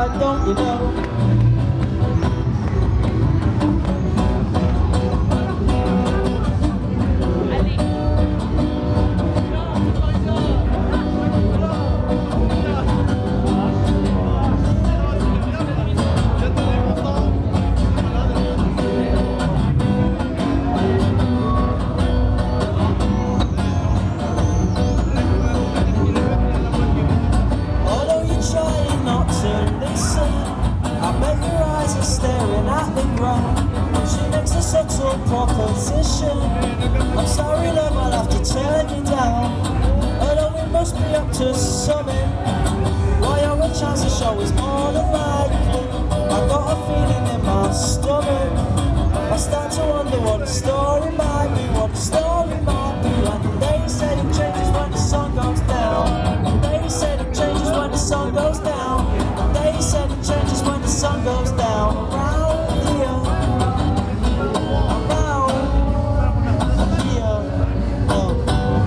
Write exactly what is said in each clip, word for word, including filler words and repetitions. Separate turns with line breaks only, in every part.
why don't you know? Staring at the ground, she makes a subtle proposition. I'm sorry love, I'll have to turn you down. Although it must be up to something, why your chance to show is more than likely. I got a feeling in my stomach, I start to wonder what the story might be, what the story might be. And they said it changes when the sun goes down. They said it changes when the sun goes down. They said it changes when the sun goes down. Around here, around here, oh.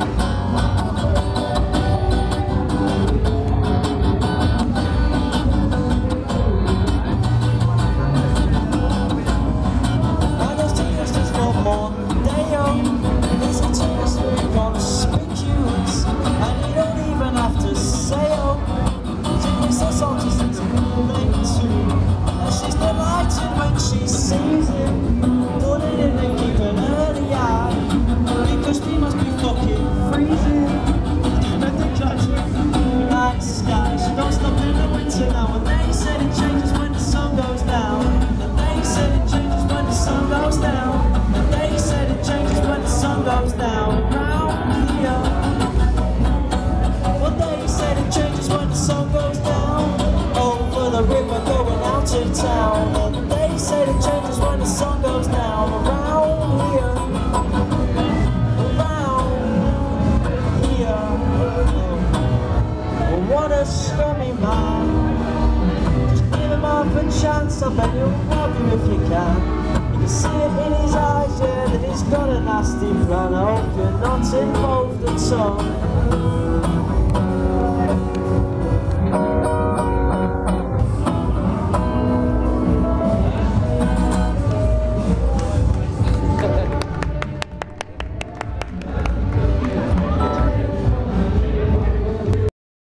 And those tears just for more day on. These are tears that are gonna speak you, and you don't even have to say oh. Tears are songs just to relate to. She's delighted when she sees it, put it in and keep an early eye, because she must be fucking freezing. But the judge night sky, she don't stop in the winter now. And they said it changes when the sun goes down. And they said it changes when the sun goes down. And they said it changes when the sun goes down. Round here, well they said it changes when the sun goes down. Over the river going out to town, and they say it changes when the sun goes down. Around here, around here, oh, what a scummy man. Just give him half a chance, I bet he'll rob you if you can. You can see it in his eyes, yeah, that he's got a nasty plan. I hope you're not involved at all.